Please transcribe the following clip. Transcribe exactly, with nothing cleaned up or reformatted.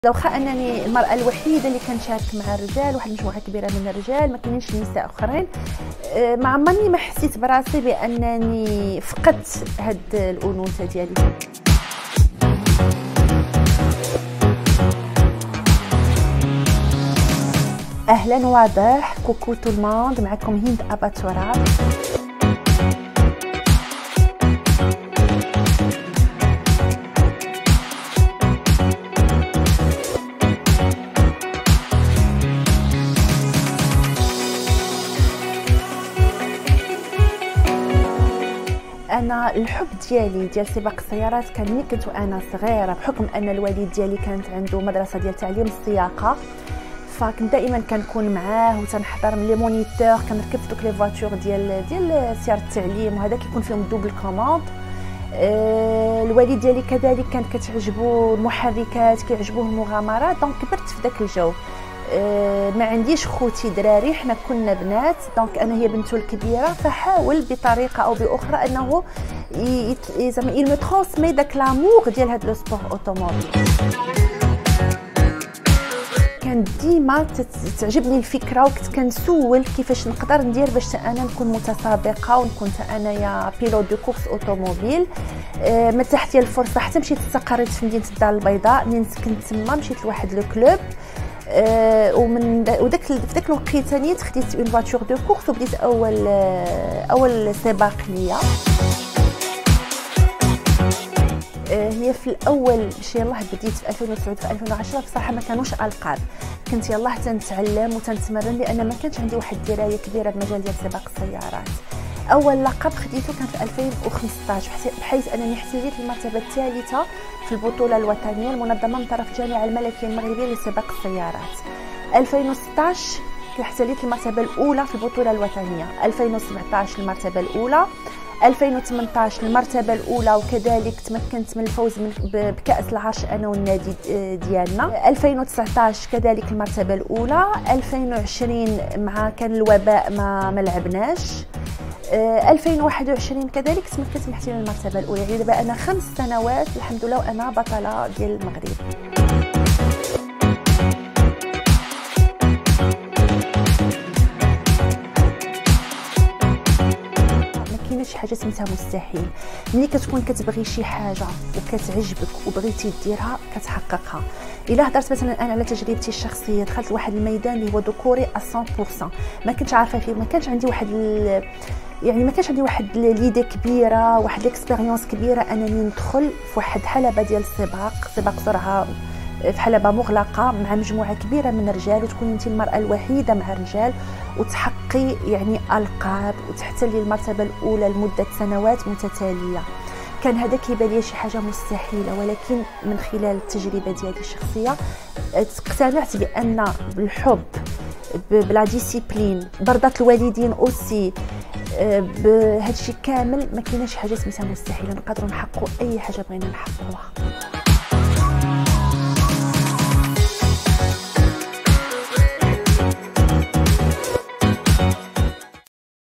واخا انني المراه الوحيده اللي كنشارك مع الرجال، واحد المجموعه كبيره من الرجال، ما كاينينش نساء اخرين. ما عمرني ما حسيت براسي بانني فقدت هاد الانوثه ديالي. اهلا واضح، كوكو تو الموند، معكم هند اباتورا. انا الحب ديالي ديال سباق السيارات كان ملي كنت وانا صغيره، بحكم ان الوالد ديالي كانت عنده مدرسه ديال تعليم السياقه، فكنت دائما كنكون معاه وتنحضر من لي مونيتور، كنركب في دوك لي فواتور ديال ديال سياره التعليم، وهذا كيكون فيهم دوبل كوموند. أه الوالد ديالي كذلك كانت كتعجبو المحركات، كيعجبوه المغامرات، دونك كبرت في داك الجو. أه ما عنديش خوتي دراري، حنا كنا بنات، دونك انا هي بنته الكبيره، فحاول بطريقه او باخرى انه زعما il me transmet داك لامور ديال هاد لو سبور اوتوموبيل. كان ديما تعجبني الفكره، وكنت كنسول كيفاش نقدر ندير باش انا نكون متسابقه ونكون انايا بيلوت دو كورس اوتوموبيل. أه ما تحت لي الفرصه حتى مشيت استقريت في مدينه الدار البيضاء، منين سكنت تما مشيت لواحد لو كلوب. أه ومن وداك في داك الوقيته نيت خديت اون فواتور دو كورس وبديت اول أه اول سباق ليا. أه هي في الاول باش يلاه بديت في ألفين وتسعة في ألفين وعشرة، بصراحه ما كانوش القاب، كنت يلاه تنتعلم وتنتمرن لان ما كانش عندي واحد الدرايه كبيره بمجال ديال سباق السيارات. اول لقب خديته كان في ألفين وخمسطاش، بحيث انني احتزيت المرتبه الثالثه في البطوله الوطنيه المنظمه من طرف الجامعه الملكيه المغربيه لسباق السيارات. ألفين وستطاش احتزيت المرتبه الاولى في البطوله الوطنيه، ألفين وسبعطاش المرتبه الاولى، ألفين وثمنطاش المرتبه الاولى، وكذلك تمكنت من الفوز بكاس العرش انا والنادي ديالنا. ألفين وتسعطاش كذلك المرتبه الاولى. ألفين وعشرين مع كان الوباء ما ما لعبناش. ألفين وواحد وعشرين كذلك تمكنت من احتلال المرتبه الاولى. يعني دابا انا خمس سنوات الحمد لله وانا بطله ديال المغرب. شي حاجه سميتها مستحيل. ملي كتكون كتبغي شي حاجه وكتعجبك وبغيتي ديرها كتحققها. الا هضرت مثلا انا على تجربتي الشخصيه، دخلت لواحد الميدان اللي هو ذكوري مية بالمية، ما كنتش عارفه فيه، ما كانش عندي واحد يعني ما كانش عندي واحد ليدي كبيره، واحد الاكسبيريونس كبيره انني ندخل في واحد حلبه ديال السباق، سباق سرعه في حلبة مغلقة مع مجموعة كبيرة من الرجال، وتكون انت المرأة الوحيدة مع الرجال وتحقي يعني ألقاب وتحتلي المرتبة الأولى لمدة سنوات متتالية. كان هذا كيبان لي شي حاجة مستحيلة، ولكن من خلال التجربة ديالي الشخصية اقتنعت بأن بالحب، بلا ديسيبلين، برضة الوالدين اوسي، بهذا الشيء كامل ما كايناش حاجة سميتها مستحيلة، نقدروا نحققوا أي حاجة بغينا نحققوها.